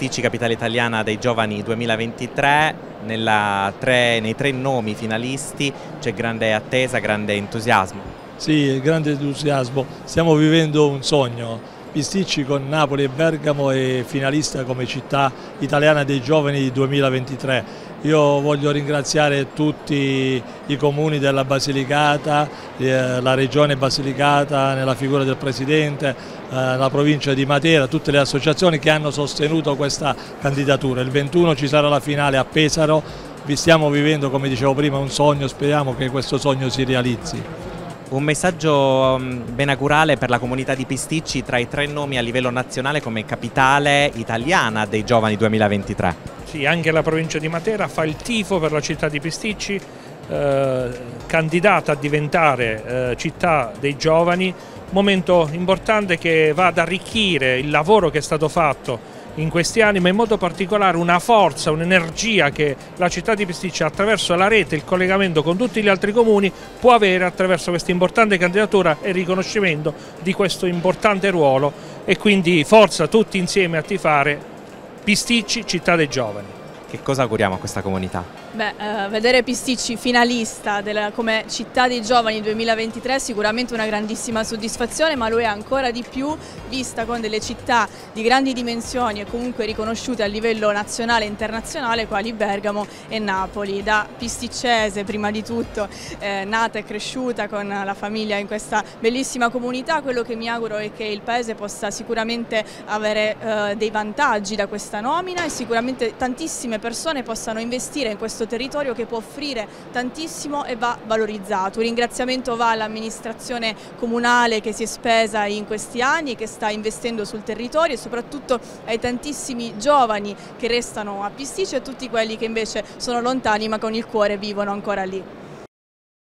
Pisticci Capitale Italiana dei Giovani 2023, nei tre nomi finalisti c'è grande attesa, grande entusiasmo. Sì, grande entusiasmo, stiamo vivendo un sogno. Pisticci con Napoli e Bergamo è finalista come città italiana dei giovani 2023. Io voglio ringraziare tutti i comuni della Basilicata, la regione Basilicata nella figura del presidente, la provincia di Matera, tutte le associazioni che hanno sostenuto questa candidatura. Il 21 ci sarà la finale a Pesaro, vi stiamo vivendo, come dicevo prima, un sogno, speriamo che questo sogno si realizzi. Un messaggio benaugurale per la comunità di Pisticci tra i tre nomi a livello nazionale come capitale italiana dei giovani 2023. Sì, anche la provincia di Matera fa il tifo per la città di Pisticci, candidata a diventare città dei giovani, momento importante che va ad arricchire il lavoro che è stato fatto in questi anni, ma in modo particolare una forza, un'energia che la città di Pisticci attraverso la rete, il collegamento con tutti gli altri comuni può avere attraverso questa importante candidatura e riconoscimento di questo importante ruolo, e quindi forza tutti insieme a tifare Pisticci, città dei giovani. Che cosa auguriamo a questa comunità? Vedere Pisticci finalista come città dei giovani 2023 è sicuramente una grandissima soddisfazione, ma lo è ancora di più vista con delle città di grandi dimensioni e comunque riconosciute a livello nazionale e internazionale quali Bergamo e Napoli. Da pisticcese prima di tutto, nata e cresciuta con la famiglia in questa bellissima comunità, quello che mi auguro è che il paese possa sicuramente avere dei vantaggi da questa nomina e sicuramente tantissime persone possano investire in questo territorio che può offrire tantissimo e va valorizzato. Un ringraziamento va all'amministrazione comunale che si è spesa in questi anni e che sta investendo sul territorio, e soprattutto ai tantissimi giovani che restano a Pisticci e a tutti quelli che invece sono lontani ma con il cuore vivono ancora lì.